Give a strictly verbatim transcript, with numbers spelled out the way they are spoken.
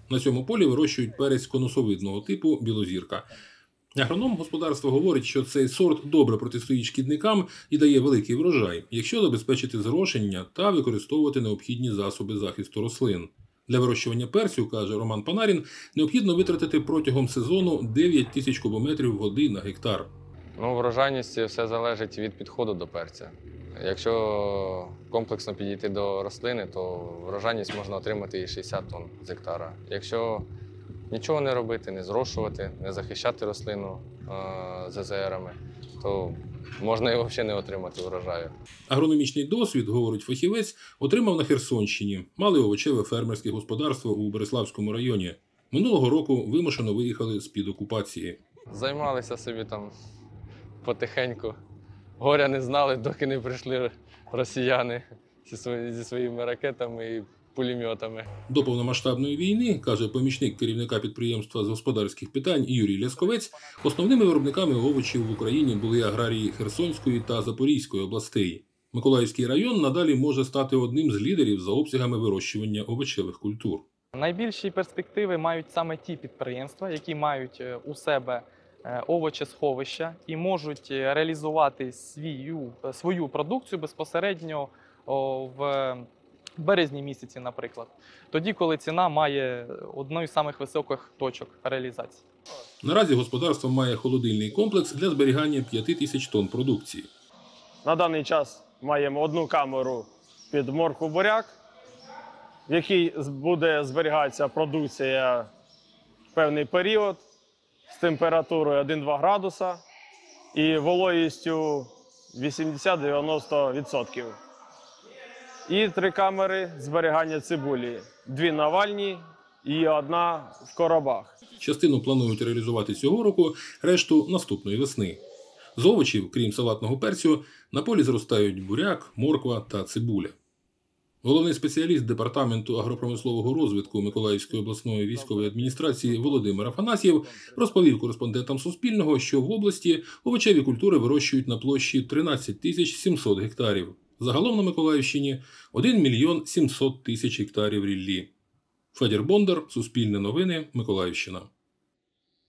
На цьому полі вирощують перець конусовидного типу «Білозірка». Агроном господарства говорить, що цей сорт добре протистоїть шкідникам і дає великий врожай, якщо забезпечити зрошення та використовувати необхідні засоби захисту рослин. Для вирощування перцю, каже Роман Панарін, необхідно витратити протягом сезону дев'ять тисяч кубометрів води на гектар. Ну, врожайність все залежить від підходу до перця. Якщо комплексно підійти до рослини, то врожайність можна отримати і шістдесят тонн з гектара. Якщо нічого не робити, не зрошувати, не захищати рослину е зе зе ерами, то можна і взагалі не отримати врожаю. Агрономічний досвід, говорить фахівець, отримав на Херсонщині. Мали овочеве фермерське господарство у Бериславському районі. Минулого року вимушено виїхали з-під окупації. Займалися собі там потихеньку. Горя не знали, доки не прийшли росіяни зі своїми ракетами і пулеметами. До повномасштабної війни, каже помічник керівника підприємства з господарських питань Юрій Лясковець, основними виробниками овочів в Україні були аграрії Херсонської та Запорізької областей. Миколаївський район надалі може стати одним з лідерів за обсягами вирощування овочевих культур. Найбільші перспективи мають саме ті підприємства, які мають у себе овочесховища і можуть реалізувати свою, свою продукцію безпосередньо в березні місяці, наприклад. Тоді, коли ціна має одну з самих високих точок реалізації. Наразі господарство має холодильний комплекс для зберігання п'яти тисяч тонн продукції. На даний час маємо одну камеру під моркву-буряк, в якій буде зберігатися продукція в певний період з температурою один-два градуса і вологістю вісімдесят-дев'яносто відсотків. І три камери зберігання цибулі. Дві навальні і одна в коробах. Частину планують реалізувати цього року, решту – наступної весни. З овочів, крім салатного перцю, на полі зростають буряк, морква та цибуля. Головний спеціаліст Департаменту агропромислового розвитку Миколаївської обласної військової адміністрації Володимир Афанасьєв розповів кореспондентам Суспільного, що в області овочеві культури вирощують на площі тринадцять тисяч сімсот гектарів. Загалом на Миколаївщині один мільйон сімсот тисяч гектарів ріллі. Федір Бондар, Суспільне новини, Миколаївщина.